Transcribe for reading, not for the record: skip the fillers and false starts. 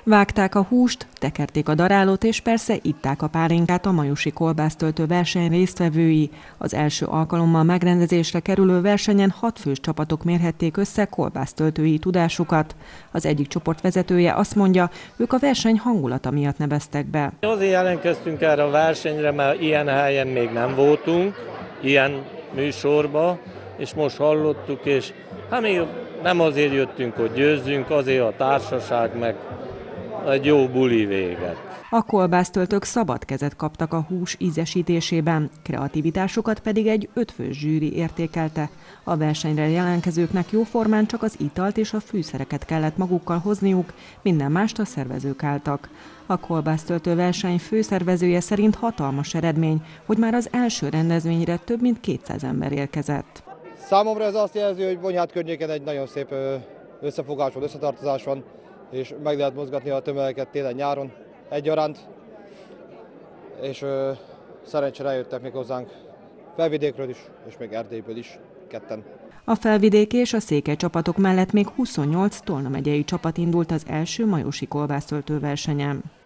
Vágták a húst, tekerték a darálót és persze itták a pálinkát a majusi kolbásztöltő verseny résztvevői. Az első alkalommal megrendezésre kerülő versenyen 6 fős csapatok mérhették össze kolbásztöltői tudásukat. Az egyik csoport vezetője azt mondja, ők a verseny hangulata miatt neveztek be. Azért jelentkeztünk erre a versenyre, mert ilyen helyen még nem voltunk, ilyen műsorba, és most hallottuk, és hát még nem azért jöttünk, hogy győzzünk, azért a társaság meg egy jó buli véget. A kolbásztöltők szabad kezet kaptak a hús ízesítésében, kreativitásukat pedig egy 5 fős zsűri értékelte. A versenyre jelentkezőknek jóformán csak az italt és a fűszereket kellett magukkal hozniuk, minden mást a szervezők álltak. A kolbásztöltő verseny főszervezője szerint hatalmas eredmény, hogy már az első rendezvényre több mint 200 ember érkezett. Számomra ez azt jelzi, hogy Bonyhád környéken egy nagyon szép összefogás van, összetartozás van, és meg lehet mozgatni a tömegeket télen-nyáron egyaránt, és szerencsére eljöttek még hozzánk Felvidékről is, és még Erdélyből is ketten. A felvidéki és a székely csapatok mellett még 28 Tolna megyei csapat indult az első majusi kolbásztöltő versenyen.